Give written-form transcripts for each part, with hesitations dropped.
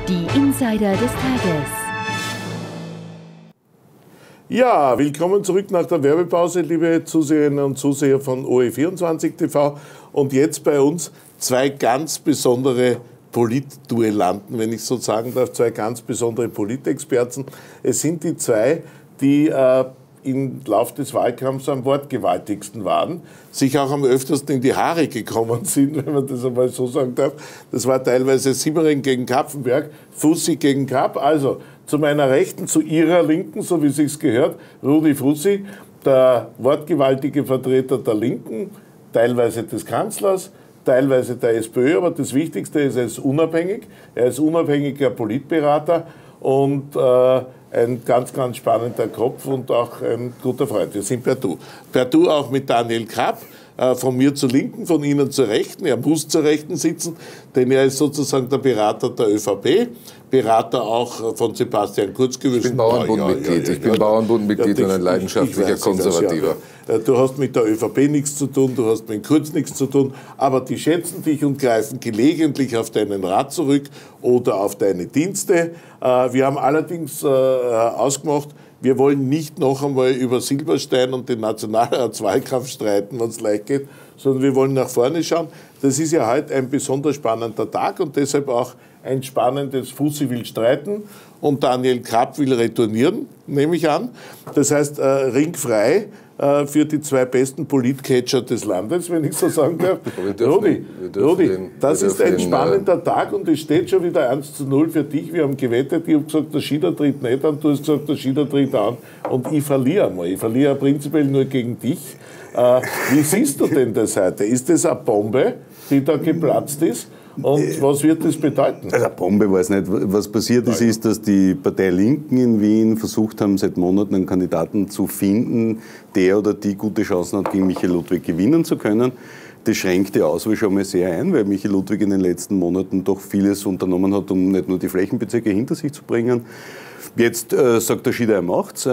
Die Insider des Tages. Ja, willkommen zurück nach der Werbepause, liebe Zuseherinnen und Zuseher von OE24 TV. Und jetzt bei uns zwei ganz besondere Politduellanten, wenn ich so sagen darf, zwei ganz besondere Politexperten. Es sind die zwei, die im Lauf des Wahlkampfs am wortgewaltigsten waren, sich auch am öftersten in die Haare gekommen sind, wenn man das einmal so sagen darf. Das war teilweise Simmering gegen Kapfenberg, Fussi gegen Kapp. Also zu meiner Rechten, zu Ihrer Linken, so wie es sich gehört, Rudi Fussi, der wortgewaltige Vertreter der Linken, teilweise des Kanzlers, teilweise der SPÖ, aber das Wichtigste ist, er ist unabhängig. Er ist unabhängiger Politberater und ein ganz, ganz spannender Kopf und auch ein guter Freund. Wir sind per Du. Per Du auch mit Daniel Krapp, von mir zur Linken, von Ihnen zur Rechten. Er muss zur Rechten sitzen, denn er ist sozusagen der Berater der ÖVP, Berater auch von Sebastian Kurz gewesen. Ich bin Bauernbundmitglied, ich bin Bauernbundmitglied und ein leidenschaftlicher Konservativer. Du hast mit der ÖVP nichts zu tun, du hast mit Kurz nichts zu tun, aber die schätzen dich und greifen gelegentlich auf deinen Rat zurück oder auf deine Dienste. Wir haben allerdings ausgemacht, wir wollen nicht noch einmal über Silberstein und den Nationalratswahlkampf streiten, wenn es leicht geht, sondern wir wollen nach vorne schauen. Das ist ja heute ein besonders spannender Tag und deshalb auch ein spannendes Fussi will streiten und Daniel Krapp will retournieren, nehme ich an. Das heißt, ringfrei für die zwei besten Politcatcher des Landes, wenn ich so sagen darf. Rudi, das ist ein spannender Tag und es steht schon wieder 1:0 für dich. Wir haben gewettet, ich habe gesagt, der Schieder tritt nicht an, du hast gesagt, der Schieder tritt an und ich verliere einmal. Ich verliere prinzipiell nur gegen dich. Wie siehst du denn das heute? Ist das eine Bombe, die da geplatzt ist? Und was wird das bedeuten? Also eine Bombe weiß nicht. Was passiert ist, ist, dass die Partei Linken in Wien versucht haben, seit Monaten einen Kandidaten zu finden, der oder die gute Chancen hat, gegen Michael Ludwig gewinnen zu können. Das schränkt die Auswahl schon mal sehr ein, weil Michael Ludwig in den letzten Monaten doch vieles unternommen hat, um nicht nur die Flächenbezirke hinter sich zu bringen. Jetzt sagt der Schieder, er macht's.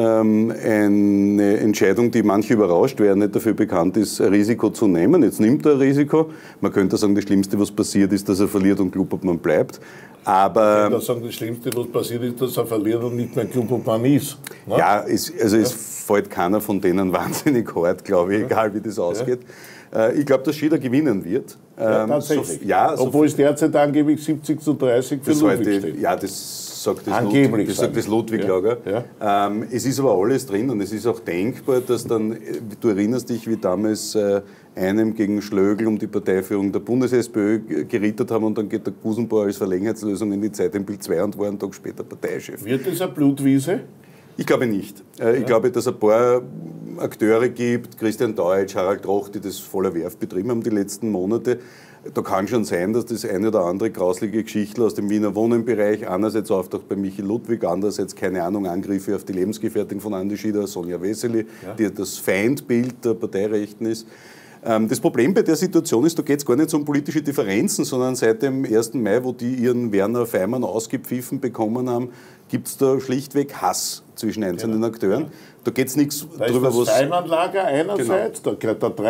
Eine Entscheidung, die manche überrascht, wer nicht dafür bekannt ist, ein Risiko zu nehmen. Jetzt nimmt er ein Risiko. Man könnte sagen, das Schlimmste, was passiert, ist, dass er verliert und glaubt, ob man bleibt. Aber ich würde sagen, das Schlimmste, was passiert ist, dass er verliert und nicht mehr glaubt, ob man ist. Ne? Ja, es fällt keiner von denen wahnsinnig hart, glaube ich, egal wie das ausgeht. Ich glaube, dass Schieder gewinnen wird. Ja, tatsächlich. Obwohl es derzeit angeblich 70:30 für Ludwig steht. Ja, das sagt das Ludwig-Lager. Ja. Es ist aber alles drin und es ist auch denkbar, dass dann, du erinnerst dich, wie damals einem gegen Schlögl um die Parteiführung der Bundes-SPÖ gerittert haben und dann geht der Gusenbauer als Verlängerungslösung in die Zeit in Bild 2 und war einen Tag später Parteichef. Wird das eine Blutwiese? Ich glaube nicht. Ich glaube, dass ein paar Akteure gibt, Christian Deutsch, Harald Roch, die das voller Werf betrieben haben die letzten Monate. Da kann schon sein, dass das eine oder andere grauslige Geschichte aus dem Wiener Wohnenbereich einerseits auftaucht bei Michael Ludwig, andererseits, keine Ahnung, Angriffe auf die Lebensgefährtin von Andi Schieder, Sonja Wessely, die das Feindbild der Parteirechten ist. Das Problem bei der Situation ist, da geht es gar nicht so um politische Differenzen, sondern seit dem 1. Mai, wo die ihren Werner Feimann ausgepfiffen bekommen haben, gibt es da schlichtweg Hass zwischen einzelnen Akteuren. Da geht es nichts drüber, was... Das Feimann-Lager einerseits, der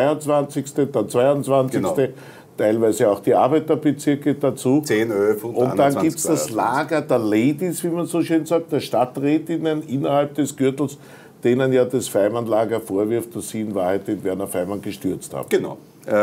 23., der 22., teilweise auch die Arbeiterbezirke dazu. 10, 11 und dann gibt es das Lager der Ladies, wie man so schön sagt, der Stadträtinnen innerhalb des Gürtels, denen ja das Feimann-Lager vorwirft, dass sie in Wahrheit den Werner Feimann gestürzt haben. Genau.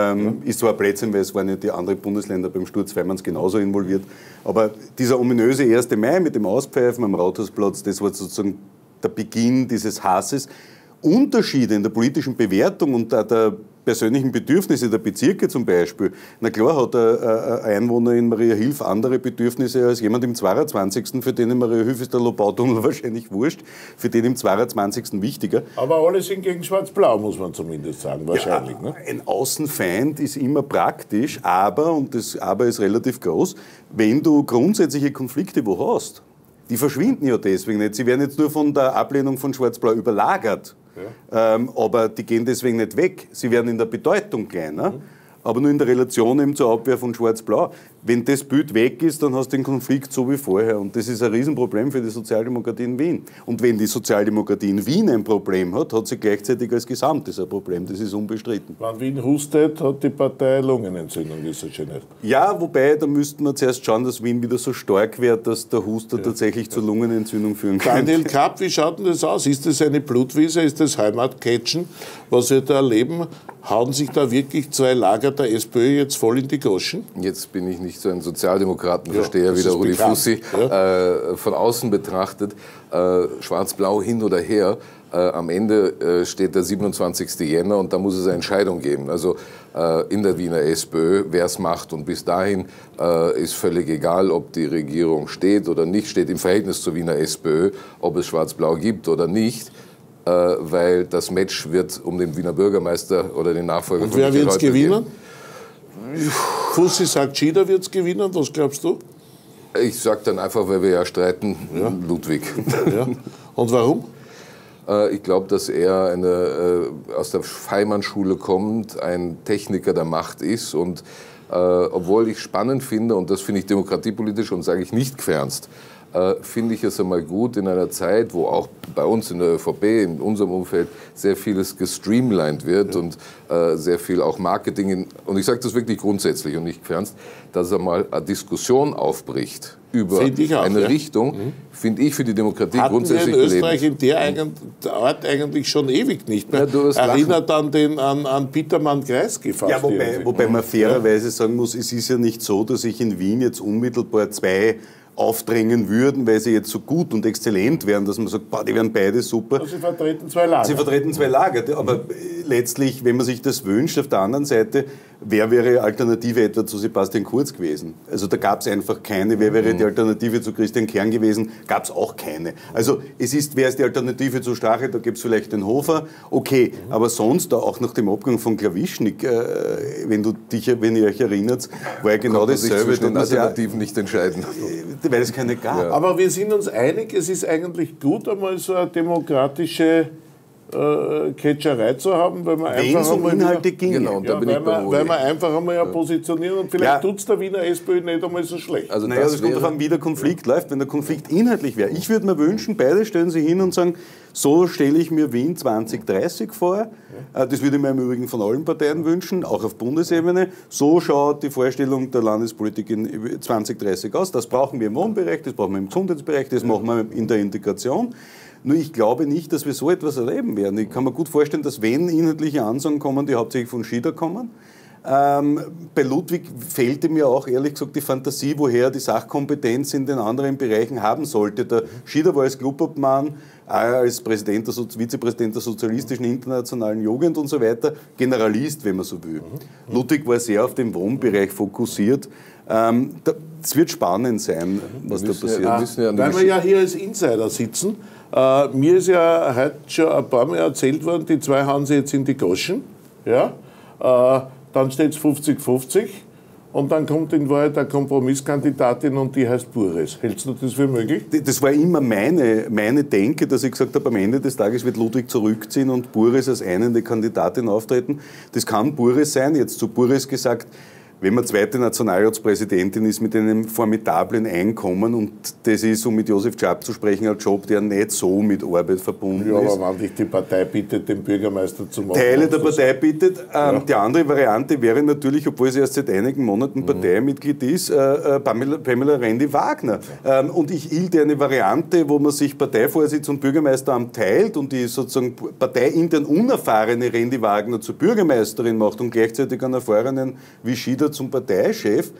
Ist zwar ein Blödsinn, weil es waren ja die anderen Bundesländer beim Sturz Feimanns genauso involviert. Aber dieser ominöse 1. Mai mit dem Auspfeifen am Rathausplatz, das war sozusagen der Beginn dieses Hasses. Unterschiede in der politischen Bewertung und der persönlichen Bedürfnisse der Bezirke zum Beispiel. Na klar hat ein Einwohner in Mariahilf andere Bedürfnisse als jemand im 22., für den in Mariahilf ist der Lobautunnel wahrscheinlich wurscht, für den im 22. wichtiger. Aber alle sind gegen Schwarz-Blau, muss man zumindest sagen, wahrscheinlich. Ja, ne? Ein Außenfeind ist immer praktisch, aber, und das Aber ist relativ groß, wenn du grundsätzliche Konflikte wo hast, die verschwinden ja deswegen nicht. Sie werden jetzt nur von der Ablehnung von Schwarz-Blau überlagert. Ja. Aber die gehen deswegen nicht weg. Sie werden in der Bedeutung kleiner, aber nur in der Relation eben zur Abwehr von Schwarz-Blau. wenn das Bild weg ist, dann hast du den Konflikt so wie vorher. Und das ist ein Riesenproblem für die Sozialdemokratie in Wien. Und wenn die Sozialdemokratie in Wien ein Problem hat, hat sie gleichzeitig als Gesamtes ein Problem. Das ist unbestritten. Wenn Wien hustet, hat die Partei Lungenentzündung, ist das schon nicht. Ja, wobei, da müssten wir zuerst schauen, dass Wien wieder so stark wird, dass der Huster tatsächlich zur Lungenentzündung führen kann. Daniel Kapp, wie schaut denn das aus? Ist das eine Blutwiese? Ist das Heimatcatchen? Was wir da erleben? Hauen sich da wirklich zwei Lager der SPÖ jetzt voll in die Goschen? Jetzt bin ich nicht so ein Sozialdemokratenversteher wie der Rudi Fussi. Von außen betrachtet, schwarz-blau hin oder her, am Ende steht der 27. Jänner und da muss es eine Entscheidung geben. Also in der Wiener SPÖ, wer es macht. Und bis dahin ist völlig egal, ob die Regierung steht oder nicht steht im Verhältnis zur Wiener SPÖ, ob es schwarz-blau gibt oder nicht. Weil das Match wird um den Wiener Bürgermeister oder den Nachfolger und von wer wird es gewinnen? Gehen. Fussi sagt, Schieder wird es gewinnen. Was glaubst du? Ich sage dann einfach, weil wir ja streiten, Ludwig. Ja. Und warum? Ich glaube, dass er aus der Feimann-Schule kommt, ein Techniker der Macht ist. Und obwohl ich spannend finde, und das finde ich demokratiepolitisch und sage ich nicht gefernst, finde ich es einmal gut in einer Zeit, wo auch bei uns in der ÖVP, in unserem Umfeld, sehr vieles gestreamlined wird und sehr viel auch Marketing, und ich sage das wirklich grundsätzlich und nicht gefernst, dass einmal eine Diskussion aufbricht über eine Richtung, finde ich für die Demokratie hatten grundsätzlich wir in Österreich in der Art eigentlich schon ewig nicht mehr. Erinnert an Petermann-Kreisky-Fast. Ja, wobei man fairerweise sagen muss, es ist ja nicht so, dass ich in Wien jetzt unmittelbar zwei aufdrängen würden, weil sie jetzt so gut und exzellent wären, dass man sagt, boah, die wären beide super. Sie vertreten zwei Lager. Sie vertreten zwei Lager. Aber letztlich, wenn man sich das wünscht, auf der anderen Seite, wer wäre Alternative etwa zu Sebastian Kurz gewesen? Also da gab es einfach keine. Wer wäre die Alternative zu Christian Kern gewesen? Gab es auch keine. Also wer ist die Alternative zu Strache? Da gibt es vielleicht den Hofer. Okay, aber sonst, auch nach dem Abgang von Klawischnik, wenn ihr euch erinnert, war ja genau dasselbe. Zwischen den Alternativen nicht entscheiden. Weil es keine gab. Ja. Aber wir sind uns einig, es ist eigentlich gut, einmal so eine demokratische Ketscherei zu haben, weil man einfach einmal Inhalte ging. Genau, da bin ich weil man einfach einmal ja positionieren und vielleicht tut es der Wiener SPÖ nicht einmal so schlecht. Also das kommt davon, wie der Konflikt läuft. Wenn der Konflikt inhaltlich wäre, ich würde mir wünschen, beide stellen sich hin und sagen, so stelle ich mir Wien 2030 vor. Das würde ich mir im Übrigen von allen Parteien wünschen, auch auf Bundesebene. So schaut die Vorstellung der Landespolitik in 2030 aus. Das brauchen wir im Wohnbereich, das brauchen wir im Gesundheitsbereich, das machen wir in der Integration. Nur ich glaube nicht, dass wir so etwas erleben werden. Ich kann mir gut vorstellen, dass wenn inhaltliche Ansagen kommen, die hauptsächlich von Schieder kommen. Bei Ludwig fehlte mir auch ehrlich gesagt die Fantasie, woher er die Sachkompetenz in den anderen Bereichen haben sollte. Der Schieder war als Clubobmann, als Vizepräsident der Sozialistischen Internationalen Jugend und so weiter, Generalist, wenn man so will. Ludwig war sehr auf den Wohnbereich fokussiert. Es wird spannend sein, was da passiert. Weil wir ja hier als Insider sitzen. Mir ist ja heute schon ein paar Mal erzählt worden, die zwei hauen sie jetzt in die Goschen. Ja? Dann steht es 50-50 und dann kommt in Wahrheit eine Kompromisskandidatin und die heißt Bures. Hältst du das für möglich? Das war immer meine Denke, dass ich gesagt habe, am Ende des Tages wird Ludwig zurückziehen und Bures als einende Kandidatin auftreten. Das kann Bures sein. Jetzt zu Bures gesagt, wenn man zweite Nationalratspräsidentin ist mit einem formidablen Einkommen und das ist, um mit Josef Schaap zu sprechen, ein Job, der nicht so mit Arbeit verbunden ist. Ja, aber wenn dich die Partei bittet, den Bürgermeister zu machen. Teile der Partei bittet. Die andere Variante wäre natürlich, obwohl sie erst seit einigen Monaten Parteimitglied ist, Pamela Rendi-Wagner. Und ich hielte eine Variante, wo man sich Parteivorsitz und Bürgermeisteramt teilt und die sozusagen parteiintern unerfahrene Rendi-Wagner zur Bürgermeisterin macht und gleichzeitig einen erfahrenen wie Schieder zum Parteichef,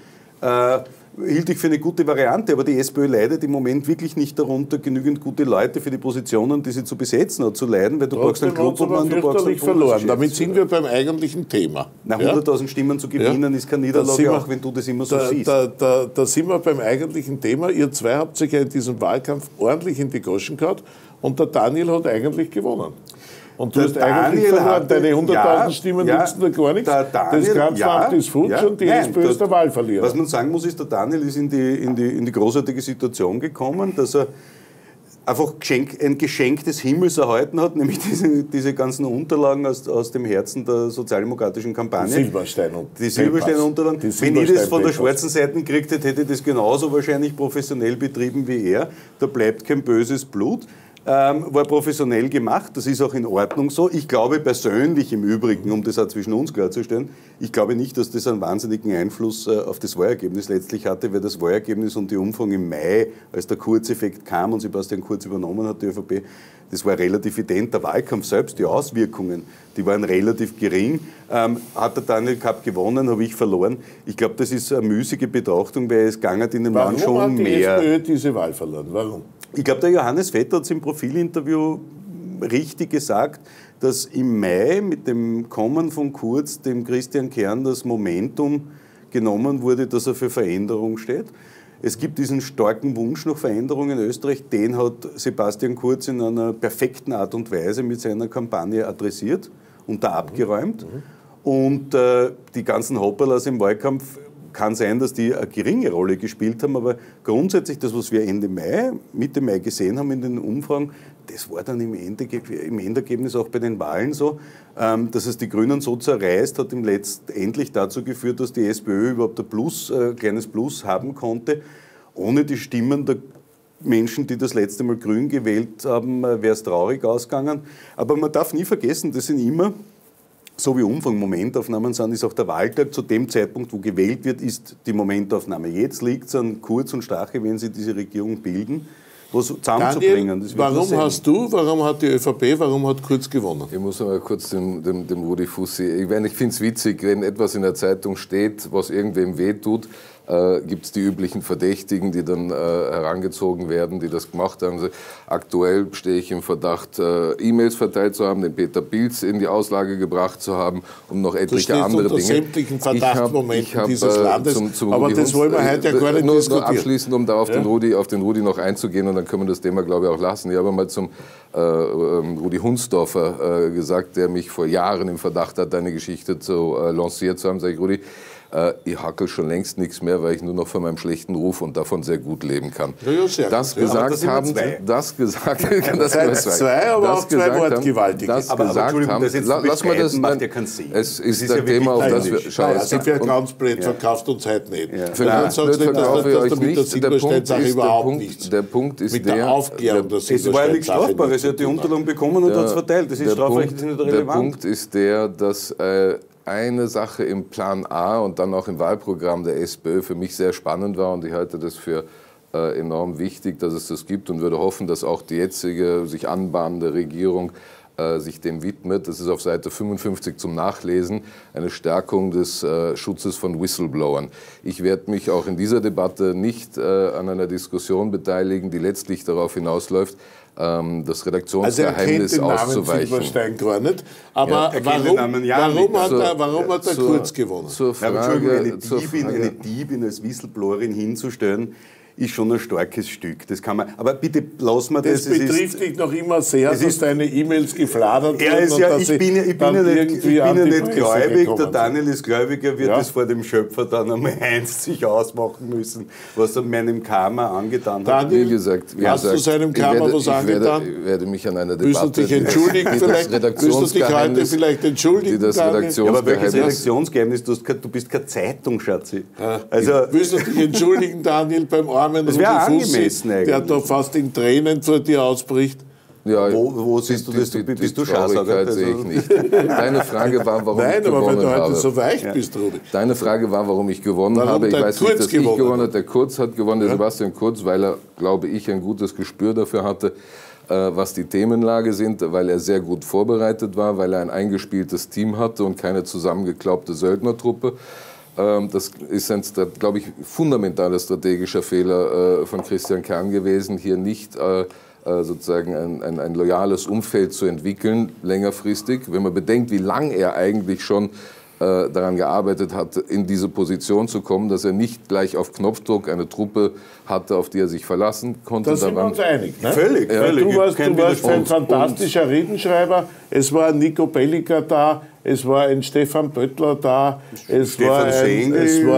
hielt ich für eine gute Variante, aber die SPÖ leidet im Moment wirklich nicht darunter, genügend gute Leute für die Positionen, die sie zu besetzen hat, zu leiden, weil du brauchst einen Clubobmann, du brauchst einen verloren. Damit sind wir beim eigentlichen Thema. Nach 100.000 Stimmen zu gewinnen ist keine Niederlage, auch wenn du das immer so siehst. Da sind wir beim eigentlichen Thema. Ihr zwei habt sich ja in diesem Wahlkampf ordentlich in die Goschen gehauen und der Daniel hat eigentlich gewonnen. Und du hast eigentlich verloren. Deine 100.000 Stimmen nützen da gar nichts. Das Kampfamt ist futsch und die SPÖ ist der Wahlverlierer. Was man sagen muss, ist, der Daniel ist in die großartige Situation gekommen, dass er einfach ein Geschenk des Himmels erhalten hat, nämlich diese ganzen Unterlagen aus dem Herzen der sozialdemokratischen Kampagne. Die Silberstein-Unterlagen. Wenn ich das von der schwarzen Seite gekriegt hätte, hätte ich das genauso wahrscheinlich professionell betrieben wie er. Da bleibt kein böses Blut. War professionell gemacht, das ist auch in Ordnung so. Ich glaube persönlich im Übrigen, um das auch zwischen uns klarzustellen, ich glaube nicht, dass das einen wahnsinnigen Einfluss auf das Wahlergebnis letztlich hatte, weil das Wahlergebnis und die Umfrage im Mai, als der Kurzeffekt kam und Sebastian Kurz übernommen hat, die ÖVP, das war relativ ident. Der Wahlkampf selbst, die Auswirkungen, die waren relativ gering. Hat der Daniel Kapp gewonnen, habe ich verloren. Ich glaube, das ist eine müßige Betrachtung, weil es gangert in dem Land schon mehr. Warum hat die SPÖ diese Wahl verloren? Warum? Ich glaube, der Johannes Vetter hat es im Profilinterview richtig gesagt, dass im Mai mit dem Kommen von Kurz dem Christian Kern das Momentum genommen wurde, dass er für Veränderung steht. Es gibt diesen starken Wunsch nach Veränderung in Österreich, den hat Sebastian Kurz in einer perfekten Art und Weise mit seiner Kampagne adressiert und da abgeräumt. Und die ganzen Hopperlas im Wahlkampf, kann sein, dass die eine geringe Rolle gespielt haben, aber grundsätzlich das, was wir Mitte Mai gesehen haben in den Umfragen, das war dann im Endergebnis auch bei den Wahlen so, dass es die Grünen so zerreißt, hat letztendlich dazu geführt, dass die SPÖ überhaupt ein kleines Plus haben konnte. Ohne die Stimmen der Menschen, die das letzte Mal Grün gewählt haben, wäre es traurig ausgegangen. Aber man darf nie vergessen, das sind immer, so wie Umfang Momentaufnahmen sind, ist auch der Wahltag zu dem Zeitpunkt, wo gewählt wird, ist die Momentaufnahme. Jetzt liegt es an Kurz und Strache, wenn sie diese Regierung bilden, was zusammenzubringen. Daniel, warum hat die ÖVP, warum hat Kurz gewonnen? Ich muss mal kurz dem Rudi Fussi, ich finde es witzig, wenn etwas in der Zeitung steht, was irgendwem wehtut, gibt es die üblichen Verdächtigen, die dann herangezogen werden, die das gemacht haben. Also, aktuell stehe ich im Verdacht, E-Mails verteilt zu haben, den Peter Pilz in die Auslage gebracht zu haben und noch etliche andere Dinge. Sämtlichen Verdachtsmomenten dieses Landes, aber das wollen wir heute ja gar nicht diskutieren. Nur abschließend, um da auf den Rudi noch einzugehen, und dann können wir das Thema, glaube ich, auch lassen. Ich habe mal zum Rudi Hunsdorfer gesagt, der mich vor Jahren im Verdacht hat, eine Geschichte lanciert zu haben. Sag ich, Rudi, ich hackel schon längst nichts mehr, weil ich nur noch von meinem schlechten Ruf und davon sehr gut leben kann. Das gesagt haben, das gesagt haben, das macht ja keinen Sinn. Es ist ein Thema, auf das wir schauen. Es gibt ja ganz blöd, verkauft uns heute nicht. Für ganz blöd verkaufe ich euch nicht. Der Punkt ist der, es war ja nichts Strafbares, er hat die Unterlagen bekommen und hat es verteilt. Das ist strafrechtlich nicht relevant. Der Punkt ist der, dass eine Sache im Plan A und dann auch im Wahlprogramm der SPÖ für mich sehr spannend war, und ich halte das für enorm wichtig, dass es das gibt, und würde hoffen, dass auch die jetzige sich anbahnende Regierung sich dem widmet. Das ist auf Seite 55 zum Nachlesen, eine Stärkung des Schutzes von Whistleblowern. Ich werde mich auch in dieser Debatte nicht an einer Diskussion beteiligen, die letztlich darauf hinausläuft, das Redaktionsgeheimnis auszuweichen. Also er kennt den Namen Silberstein gar nicht, aber warum hat er Kurz gewonnen? Eine Diebin als Whistleblowerin hinzustellen, ist schon ein starkes Stück. Das kann man. Aber bitte lassen wir das. Das betrifft dich noch immer sehr, dass deine E-Mails gefladert wurden. Ich bin ja nicht gläubig. Der Daniel ist gläubiger, wird das vor dem Schöpfer dann einmal eins sich ausmachen müssen, was er meinem Karma angetan hat. Daniel, wie gesagt, hast du seinem Karma was angetan? Ich werde mich an einer Debatte... Willst du dich entschuldigen vielleicht? Willst du dich heute vielleicht entschuldigen, Daniel? Aber welches Redaktionsgeheimnis? Du bist keine Zeitung, Schatzi. Also, willst du dich entschuldigen, Daniel, beim armen das wäre angemessen eigentlich. Der da fast in Tränen vor dir ausbricht? Ja, wo siehst du das? Bist du Schaßer? Sehe ich nicht. Deine Frage war, warum ich gewonnen habe. Nein, aber wenn du heute so weich bist, Rudi. Deine Frage war, warum ich gewonnen habe. Ich weiß nicht, dass ich gewonnen habe. Der Kurz hat gewonnen, der Sebastian Kurz, weil er, glaube ich, ein gutes Gespür dafür hatte, was die Themenlage sind, weil er sehr gut vorbereitet war, weil er ein eingespieltes Team hatte und keine zusammengeklaubte Söldnertruppe. Das ist ein, glaube ich, fundamentaler strategischer Fehler von Christian Kern gewesen, hier nicht sozusagen ein loyales Umfeld zu entwickeln, längerfristig. Wenn man bedenkt, wie lang er eigentlich schon daran gearbeitet hat, in diese Position zu kommen, dass er nicht gleich auf Knopfdruck eine Truppe hatte, auf die er sich verlassen konnte. Da sind wir uns einig. Ne? Völlig, Ja, völlig. du warst ein fantastischer Redenschreiber. Es war ein Nico Belliker da, es war ein Stefan Böttler da, es war ein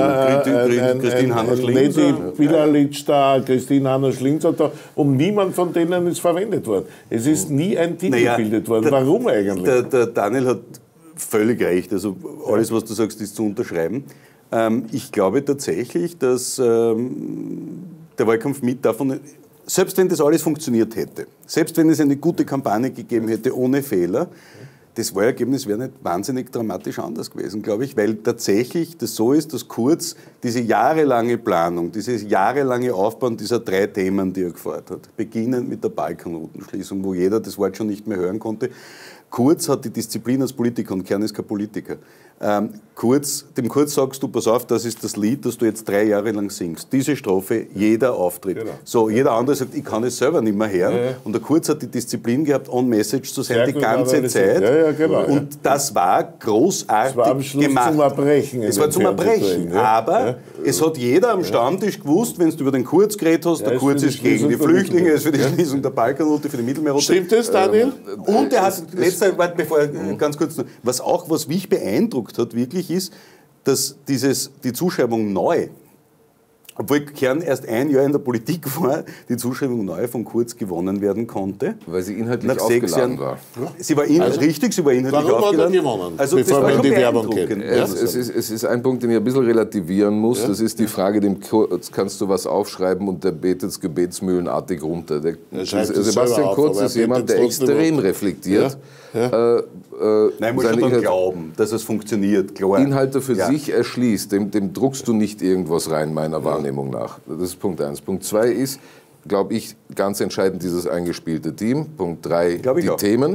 Lady Bilalic da, Christine Hanna-Schlinzer da, und niemand von denen ist verwendet worden. Es ist nie ein Team gebildet worden. Warum eigentlich? Der Daniel hat völlig recht. Also alles, was du sagst, ist zu unterschreiben. Ich glaube tatsächlich, dass der Wahlkampf mit davon, selbst wenn das alles funktioniert hätte, selbst wenn es eine gute Kampagne gegeben hätte, ohne Fehler, das Wahlergebnis wäre nicht wahnsinnig dramatisch anders gewesen, glaube ich, weil tatsächlich das so ist, dass Kurz diese jahrelange Planung, dieses jahrelange Aufbauen dieser 3 Themen, die er gefordert hat, beginnend mit der Balkanroutenschließung, wo jeder das Wort schon nicht mehr hören konnte. Kurz hat die Disziplin als Politiker und Kern ist kein Politiker. Dem Kurz sagst du, pass auf, das ist das Lied, das du jetzt 3 Jahre lang singst. Diese Strophe, jeder Auftritt. Genau. So, jeder andere sagt, ich kann es selber nicht mehr hören. Ja. Und der Kurz hat die Disziplin gehabt, on message zu sein, die ganze Zeit. Ja, genau, und das war großartig gemacht. Es war am Schluss gemacht. Zum Erbrechen. Es war zum Erbrechen. Ja. Aber es hat jeder am Stammtisch gewusst, wenn du über den Kurz geredet hast, der Kurz ist gegen die Flüchtlinge, ist für die Schließung der Balkanroute, für die Mittelmeerroute. Stimmt das, Daniel? Und er hat, ganz kurz noch, was mich beeindruckt hat wirklich ist, dass die Zuschreibung neu, obwohl Kern erst ein Jahr in der Politik war, die Zuschreibung neu von Kurz gewonnen werden konnte. Weil sie inhaltlich aufgeladen war. Sie war richtig, sie war inhaltlich warum aufgeladen. Warum hat er gewonnen? Also bevor wir in die Werbung gehen. Es ist ein Punkt, den ich ein bisschen relativieren muss. Ja? Das ist die Frage, dem Kurz kannst du was aufschreiben und der betet gebetsmühlenartig runter. Sebastian Kurz ist jemand, der extrem reflektiert. Ja. Nein, muss schon dann glauben, dass es funktioniert. Klar. Inhalte für sich erschließt. Dem druckst du nicht irgendwas rein, meiner Wahrnehmung nach. Das ist Punkt 1. Punkt 2 ist, glaube ich, ganz entscheidend dieses eingespielte Team. Punkt 3, die Themen.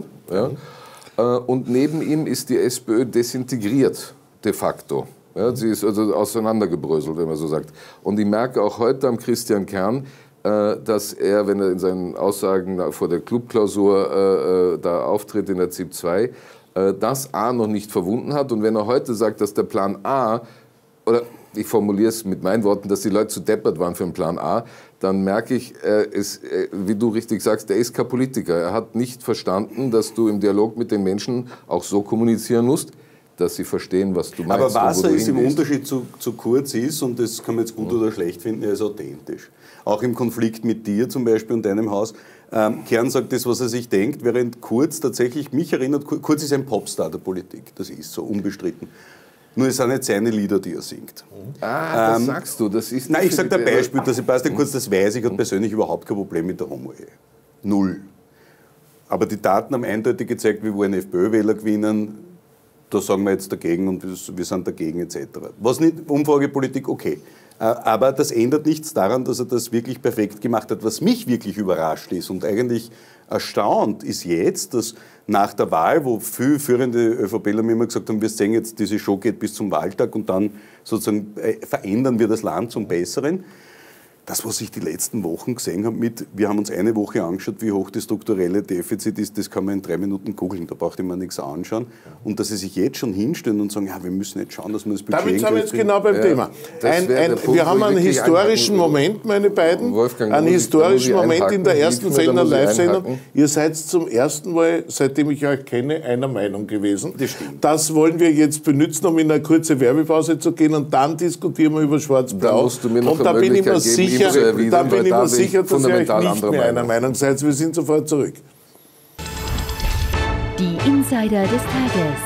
Ja. Und neben ihm ist die SPÖ desintegriert, de facto. Ja, sie ist also auseinandergebröselt, wenn man so sagt. Und ich merke auch heute am Christian Kern, dass er, wenn er in seinen Aussagen vor der Clubklausur da auftritt in der ZIP 2, das A noch nicht verwunden hat. Und wenn er heute sagt, dass der Plan A, oder ich formuliere es mit meinen Worten, dass die Leute zu deppert waren für den Plan A, dann merke ich, wie du richtig sagst, der ist kein Politiker. Er hat nicht verstanden, dass du im Dialog mit den Menschen auch so kommunizieren musst, dass sie verstehen, was du meinst. Aber was er ist im Unterschied zu Kurz ist, und das kann man jetzt gut oder schlecht finden, er ist authentisch. Auch im Konflikt mit dir zum Beispiel und deinem Haus. Kern sagt das, was er sich denkt, während Kurz tatsächlich mich erinnert, Kurz ist ein Popstar der Politik, das ist so, unbestritten. Nur es sind nicht seine Lieder, die er singt. Das sagst du, das ist... Nein, ich sage ein Beispiel, der Sebastian Kurz, das weiß ich, hat persönlich überhaupt kein Problem mit der Homo-Ehe. Null. Aber die Daten haben eindeutig gezeigt, wir wollen FPÖ-Wähler gewinnen, da sagen wir jetzt dagegen und wir sind dagegen etc. Was nicht, Umfragepolitik, okay. Aber das ändert nichts daran, dass er das wirklich perfekt gemacht hat. Was mich wirklich überrascht ist und eigentlich erstaunt ist jetzt, dass nach der Wahl, wo viele führende ÖVPler mir immer gesagt haben, wir sehen jetzt, diese Show geht bis zum Wahltag und dann sozusagen verändern wir das Land zum Besseren. Das, was ich die letzten Wochen gesehen habe, wir haben uns eine Woche angeschaut, wie hoch das strukturelle Defizit ist, das kann man in 3 Minuten googeln, da braucht man nichts anschauen. Und dass sie sich jetzt schon hinstellen und sagen, ja, wir müssen jetzt schauen, dass wir das Budget... Damit sind wir jetzt genau beim Thema. Wir haben einen historischen Moment, meine beiden, einen historischen Moment in der ersten Fellner Live-Sendung. Ihr seid zum ersten Mal, seitdem ich euch kenne, einer Meinung gewesen. Das stimmt. Das wollen wir jetzt benutzen, um in eine kurze Werbepause zu gehen und dann diskutieren wir über Schwarz-Blau. Und da bin ich mir sicher, dann bin ich mir sicher, dass ihr euch nicht mehr einer Meinung seid. Wir sind sofort zurück. Die Insider des Tages.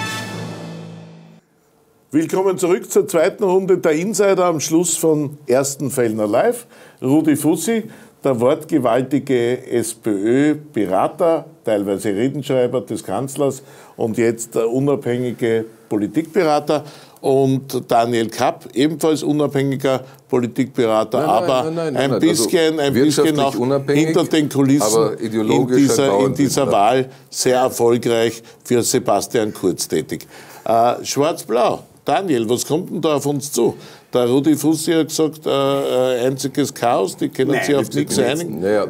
Willkommen zurück zur zweiten Runde der Insider am Schluss von ersten Fellner Live. Rudi Fussi, der wortgewaltige SPÖ-Berater, teilweise Redenschreiber des Kanzlers und jetzt der unabhängige Politikberater. Und Daniel Kapp, ebenfalls unabhängiger Politikberater, ein bisschen auch hinter den Kulissen in dieser Wahl sehr erfolgreich für Sebastian Kurz tätig. Schwarz-Blau, Daniel, was kommt denn da auf uns zu? Der Rudi Fussi hat gesagt, einziges Chaos, die können sich auf nichts einigen. Der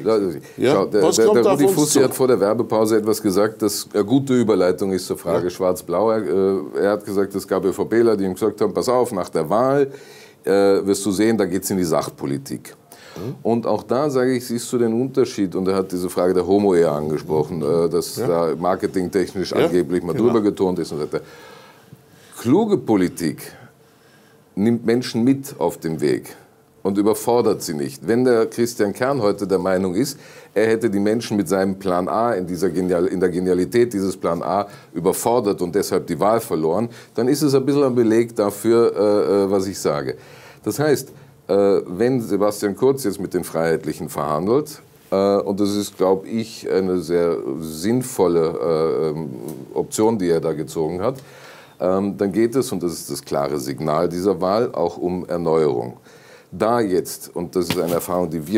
Rudi Fussi hat vor der Werbepause etwas gesagt, das eine gute Überleitung ist zur Frage Schwarz-Blau. Er hat gesagt, es gab ÖVPler, die ihm gesagt haben, pass auf, nach der Wahl wirst du sehen, da geht es in die Sachpolitik. Und auch da, sage ich, siehst du den Unterschied. Und er hat diese Frage der Homo-Ehe angesprochen, dass da marketingtechnisch angeblich mal drüber getont ist und so weiter. Kluge Politik nimmt Menschen mit auf dem Weg und überfordert sie nicht. Wenn der Christian Kern heute der Meinung ist, er hätte die Menschen mit seinem Plan A in der Genialität dieses Plan A überfordert und deshalb die Wahl verloren, dann ist es ein bisschen ein Beleg dafür, was ich sage. Das heißt, wenn Sebastian Kurz jetzt mit den Freiheitlichen verhandelt, und das ist, glaube ich, eine sehr sinnvolle Option, die er da gezogen hat, dann geht es, und das ist das klare Signal dieser Wahl, auch um Erneuerung. Da jetzt, und das ist eine Erfahrung, die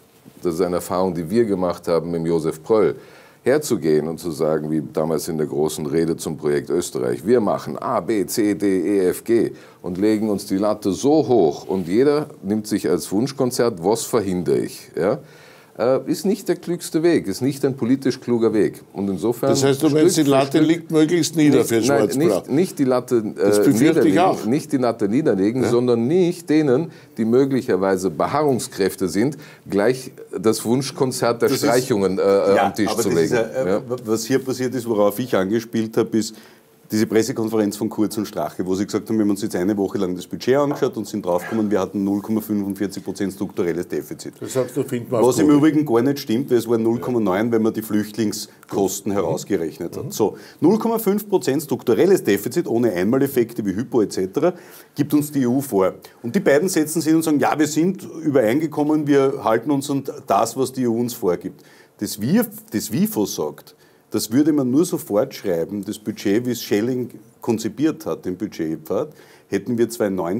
wir gemacht haben mit Josef Pröll, herzugehen und zu sagen, wie damals in der großen Rede zum Projekt Österreich, wir machen A, B, C, D, E, F, G und legen uns die Latte so hoch und jeder nimmt sich als Wunschkonzert, was verhindere ich? Ja? Ist nicht der klügste Weg, ist nicht ein politisch kluger Weg. Und insofern das heißt, du meinst, die Latte liegt möglichst nieder für Schwarz-Blau? Nicht die Latte nicht die Latte niederlegen, sondern nicht denen, die möglicherweise Beharrungskräfte sind, gleich das Wunschkonzert der Streichungen am Tisch zu legen. Was hier passiert ist, worauf ich angespielt habe, ist diese Pressekonferenz von Kurz und Strache, wo sie gesagt haben, wir haben uns jetzt eine Woche lang das Budget angeschaut und sind draufgekommen, wir hatten 0,45% strukturelles Defizit. Das sagst du, was im Übrigen gar nicht stimmt, weil es waren 0,9, wenn man die Flüchtlingskosten herausgerechnet hat. So, 0,5% strukturelles Defizit ohne Einmaleffekte wie Hypo etc. gibt uns die EU vor. Und die beiden setzen sich und sagen, ja, wir sind übereingekommen, wir halten uns an das, was die EU uns vorgibt. Das WIFO sagt, das würde man nur sofort schreiben, das Budget, wie es Schelling konzipiert hat, den Budgetpfad, hätten wir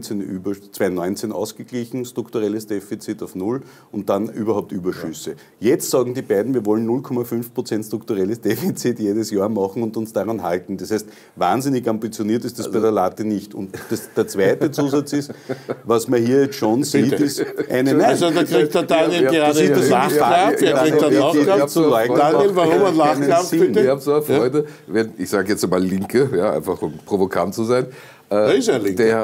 2019 ausgeglichen, strukturelles Defizit auf 0 und dann überhaupt Überschüsse. Jetzt sagen die beiden, wir wollen 0,5% strukturelles Defizit jedes Jahr machen und uns daran halten. Das heißt, wahnsinnig ambitioniert ist das bei der Latte nicht. Und der zweite Zusatz ist, was man hier jetzt schon sieht, ist eine... Nein, also da kriegt der Daniel gerade den Lachkraft. Daniel, warum ein Lachkraft bitte? Ich habe so eine Freude, ich sage jetzt mal Linke, ja, einfach um provokant zu sein, einer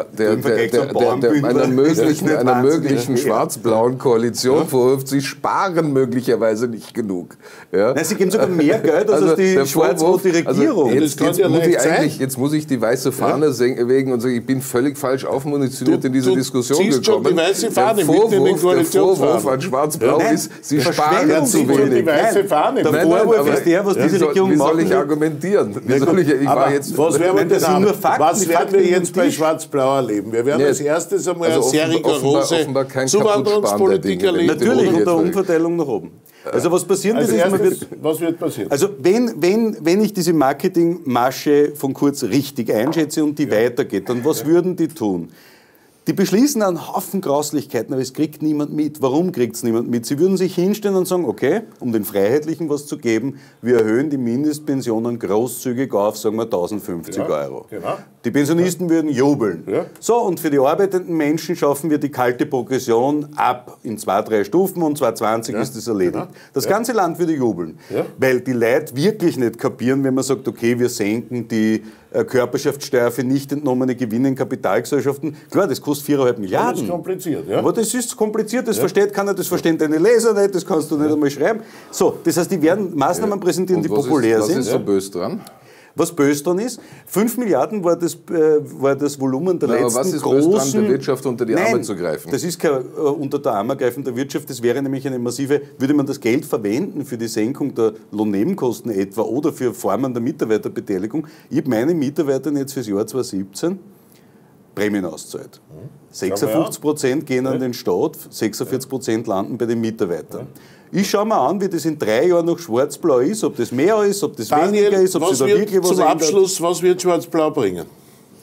möglichen schwarz-blauen Koalition vorwirft, sie sparen möglicherweise nicht genug. Ja? Nein, sie geben sogar mehr Geld als die schwarz-rote Regierung. Jetzt muss ich die weiße Fahne wegen und sagen, ich bin völlig falsch aufmunitioniert in diese Diskussion gekommen. Die weiße Fahne der Vorwurf an Schwarz-Blau ist, sie sparen zu wenig. Die weiße Fahne. Der Vorwurf ist der, was diese Regierung macht. Wie soll ich argumentieren? Was werden wir jetzt bei Schwarz-Blau erleben? Wir werden als erstes einmal eine sehr rigorose Zuwanderungspolitik erleben. Natürlich unter Umverteilung nach oben. Also was passieren wird? Was wird passieren? Also wenn ich diese Marketingmasche von Kurz richtig einschätze und die weitergeht, dann was würden die tun? Die beschließen einen Haufen Grauslichkeiten, aber es kriegt niemand mit. Warum kriegt es niemand mit? Sie würden sich hinstellen und sagen, okay, um den Freiheitlichen was zu geben, wir erhöhen die Mindestpensionen großzügig auf, sagen wir 1050 Euro. Genau. Die Pensionisten würden jubeln. Ja. So, und für die arbeitenden Menschen schaffen wir die kalte Progression ab in 2-3 Stufen und 2020 ist das erledigt. Genau. Das ganze Land würde jubeln, weil die Leute wirklich nicht kapieren, wenn man sagt, okay, wir senken die Körperschaftssteuer für nicht entnommene Gewinne in Kapitalgesellschaften. Klar, das kostet 4,5 Milliarden. Das ist kompliziert, ja. Aber das ist kompliziert, das versteht keiner, das verstehen deine Leser nicht, das kannst du nicht einmal schreiben. So, das heißt, die werden Maßnahmen präsentieren, die populär sind. Was ist so böse dran? Was böse dran ist, 5 Milliarden war das Volumen der letzten großen... Was ist böse dran, der Wirtschaft unter die Arme zu greifen? Das ist kein unter der Arme greifen der Wirtschaft, das wäre nämlich eine massive... Würde man das Geld verwenden für die Senkung der Lohnnebenkosten etwa oder für Formen der Mitarbeiterbeteiligung, ich habe meine Mitarbeiter jetzt fürs Jahr 2017 Prämien auszahlt. 56% gehen an den Staat, 46% landen bei den Mitarbeitern. Ich schaue mir an, wie das in 3 Jahren noch Schwarz-Blau ist, ob das mehr ist, ob das weniger ist, ob sich da wirklich was zum Abschluss, was wird Schwarz-Blau bringen?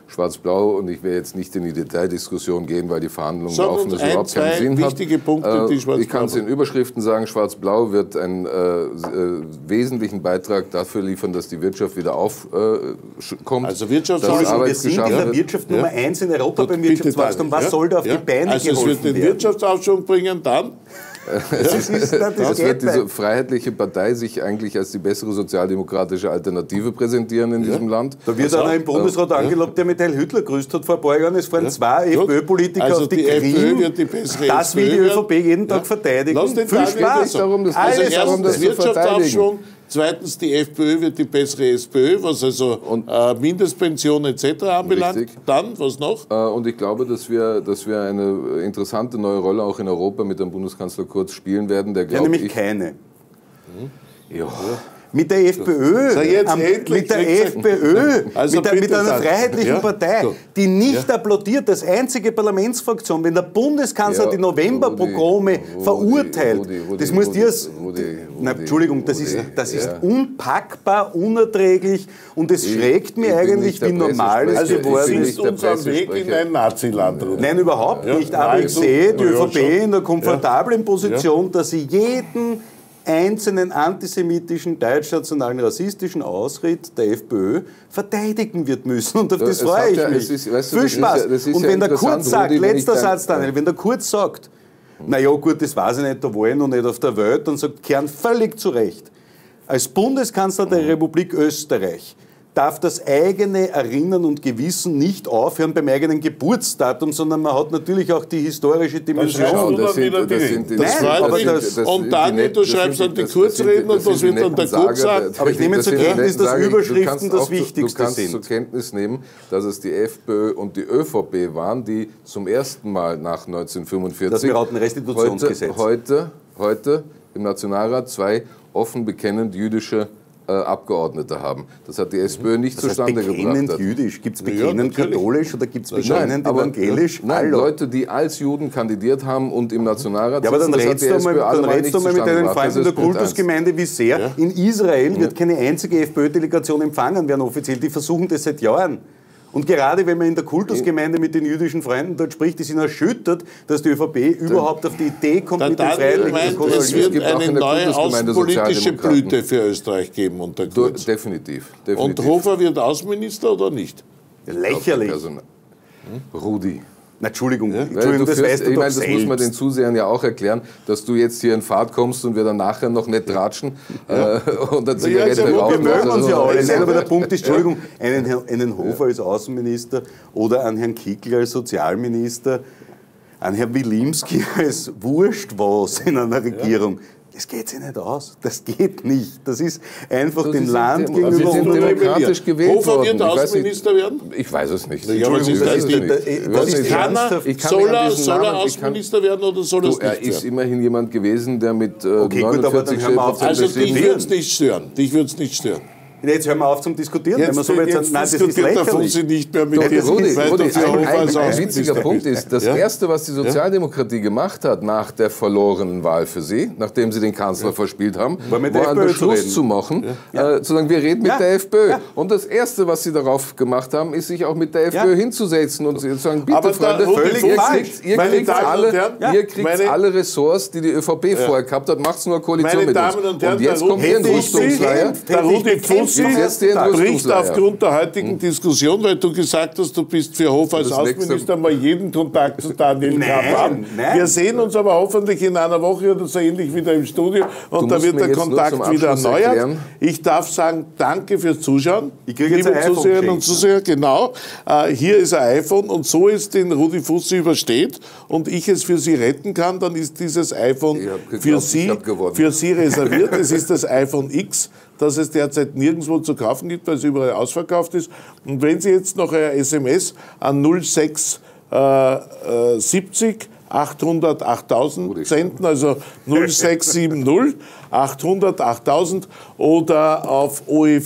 Schwarz-Blau, und ich werde jetzt nicht in die Detaildiskussion gehen, weil die Verhandlungen Sag laufen, uns das überhaupt keinen Sinn hat. wichtige Punkte, die Schwarz-Blau. Ich kann es in Überschriften sagen, Schwarz-Blau wird einen wesentlichen Beitrag dafür liefern, dass die Wirtschaft wieder aufkommt. Also Wirtschaftsaufschwung. Wir sind in der Wirtschaft Nummer 1 in Europa beim Wirtschaftswachstum. Was soll da auf die Beine also es wird den Wirtschaftsaufschwung bringen, dann? Das wird diese freiheitliche Partei sich eigentlich als die bessere sozialdemokratische Alternative präsentieren in diesem Land. Da wird einer im Bundesrat angelobt, der mit Heil Hitler grüßt hat vor ein paar Jahren. Es fahren zwei FPÖ-Politiker also auf die Krim. FPÖ wird die bessere das will die ÖVP jeden Tag verteidigen. Lass den Viel Spaß. Darum, das Also darum, erstens Wirtschaftsaufschwung, zweitens die FPÖ wird die bessere SPÖ, was also Mindestpension etc. anbelangt. Richtig. Dann, was noch? Und ich glaube, dass wir eine interessante neue Rolle auch in Europa mit dem Bundeskanzler Kurz spielen werden. Der Ja, nämlich keine. Ja. Mit der FPÖ, mit der FPÖ, Also mit einer freiheitlichen Partei, so. die nicht applaudiert, als einzige Parlamentsfraktion, wenn der Bundeskanzler die Novemberpogrome verurteilt, das muss dir als... Entschuldigung, das ist unpackbar, unerträglich und es schreckt mich eigentlich, wie normal es geworden ist. Uns am Weg in ein Naziland. Nein, überhaupt nicht, aber ich sehe die ÖVP in der komfortablen Position, dass sie jeden einzelnen antisemitischen, deutschnationalen, rassistischen Ausritt der FPÖ verteidigen wird müssen. Und auf das freue ich mich. Viel Spaß. Und wenn der Kurz sagt, letzter Satz, Daniel, wenn der Kurz sagt, naja gut, das weiß ich nicht, da war ich noch nicht auf der Welt, dann sagt Kern völlig zu Recht, als Bundeskanzler der Republik Österreich darf das eigene Erinnern und Gewissen nicht aufhören beim eigenen Geburtsdatum, sondern man hat natürlich auch die historische Dimension. Und dann, du schreibst dann die Kurzreden und was wird dann der Kurz sagen? Aber ich nehme zur Kenntnis, dass Überschriften das Wichtigste sind. Du kannst zur Kenntnis nehmen, dass es die FPÖ und die ÖVP waren, die zum ersten Mal nach 1945 das Piratenrestitutionsgesetz heute im Nationalrat zwei offen bekennend jüdische Abgeordnete haben. Das hat die SPÖ nicht zustande gebracht. Bekennend jüdisch? Gibt es bekennend katholisch oder gibt es bekennend evangelisch? Nein, Leute, die als Juden kandidiert haben und im Nationalrat ja, aber dann redst du mal mit deinen Freunden der Kultusgemeinde, wie sehr. In Israel wird keine einzige FPÖ-Delegation empfangen werden offiziell. Die versuchen das seit Jahren. Und gerade wenn man in der Kultusgemeinde mit den jüdischen Freunden dort spricht, die sind erschüttert, dass die ÖVP überhaupt auf die Idee kommt, mit dem Freiheitlichen Es wird eine neue außenpolitische Blüte für Österreich geben unter Kurz. Definitiv. Und Hofer wird Außenminister oder nicht? Lächerlich. Rudi. Na, Entschuldigung, das weißt du doch das selbst. muss man den Zusehern ja auch erklären, dass du jetzt hier in Fahrt kommst und wir dann nachher noch nicht tratschen und eine Zigarette rauchen. Wir mögen uns ja alle. Nein, aber der Punkt ist, Entschuldigung, einen Hofer als Außenminister oder einen Herrn Kickl als Sozialminister, einen Herrn Wilimski als Wurscht was in einer Regierung. Das geht sich nicht aus. Das geht nicht. Das ist einfach dem Land gegenüber demokratisch gewählt worden. Hofer wird Außenminister werden? Ich weiß es nicht. Ja, was ist das? Soll er Außenminister werden oder soll er es nicht werden? Er ist immerhin jemand gewesen, der mit okay, 49 gut, also dich würde es nicht stören. Dich würde es nicht stören. Jetzt hören wir auf zum Diskutieren. Jetzt diskutiert der Fuzzi nicht mehr mit dir. Ein witziger Punkt ist, das Erste, was die Sozialdemokratie gemacht hat nach der verlorenen Wahl für sie, nachdem sie den Kanzler verspielt haben, war einen Beschluss zu machen, zu sagen, wir reden mit der FPÖ. Und das Erste, was sie darauf gemacht haben, ist, sich auch mit der FPÖ hinzusetzen und zu sagen, bitte Freunde, ihr kriegt alle Ressorts, die die ÖVP vorher gehabt hat, macht's nur Koalition mit uns. Und jetzt kommt die Entrüstungsleier. Bricht aufgrund der heutigen Diskussion, weil du gesagt hast, du bist für Hofer als Außenminister, mal jeden Kontakt zu Daniel Kraft haben. Wir sehen uns aber hoffentlich in einer Woche oder so ähnlich wieder im Studio und da wird der Kontakt wieder erneuert. Ich darf sagen, danke fürs Zuschauen. Liebe Zuseherinnen und Zuseher, genau. Hier ist ein iPhone und so es den Rudi Fuzzi übersteht und ich es für Sie retten kann, dann ist dieses iPhone für Sie reserviert. Es ist das iPhone X, das es derzeit nirgendwo zu kaufen gibt, weil es überall ausverkauft ist. Und wenn Sie jetzt noch ein SMS an 0670 800 8000 senden, also 0670 800 8000 oder auf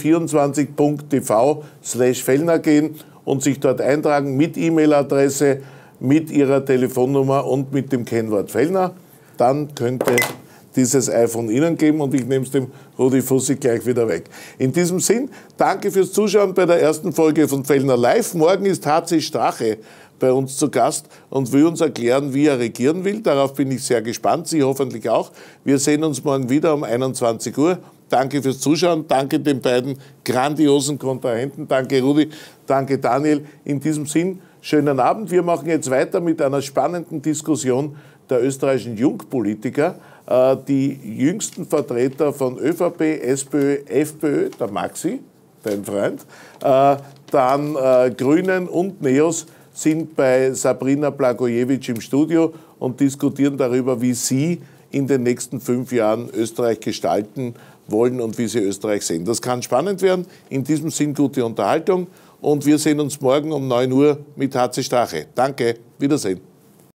oe24.tv/Fellner gehen und sich dort eintragen mit E-Mail-Adresse, mit Ihrer Telefonnummer und mit dem Kennwort Fellner. Dann könnte dieses Ei von Ihnen geben und ich nehme es dem Rudi Fussi gleich wieder weg. In diesem Sinn, danke fürs Zuschauen bei der ersten Folge von Fellner Live. Morgen ist HC Strache bei uns zu Gast und will uns erklären, wie er regieren will. Darauf bin ich sehr gespannt, Sie hoffentlich auch. Wir sehen uns morgen wieder um 21 Uhr. Danke fürs Zuschauen, danke den beiden grandiosen Kontrahenten, danke Rudi, danke Daniel. In diesem Sinn, schönen Abend. Wir machen jetzt weiter mit einer spannenden Diskussion der österreichischen Jungpolitiker. Die jüngsten Vertreter von ÖVP, SPÖ, FPÖ, der Maxi, dein Freund, dann Grünen und Neos sind bei Sabrina Blagojevich im Studio und diskutieren darüber, wie sie in den nächsten 5 Jahren Österreich gestalten wollen und wie sie Österreich sehen. Das kann spannend werden. In diesem Sinn gute Unterhaltung und wir sehen uns morgen um 9 Uhr mit HC Strache. Danke, Wiedersehen.